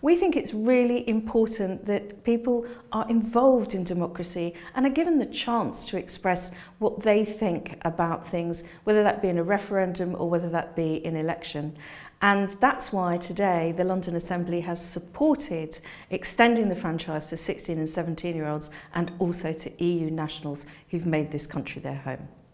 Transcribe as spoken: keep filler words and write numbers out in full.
We think it's really important that people are involved in democracy and are given the chance to express what they think about things, whether that be in a referendum or whether that be in election. And that's why today the London Assembly has supported extending the franchise to sixteen and seventeen year olds and also to E U nationals who've made this country their home.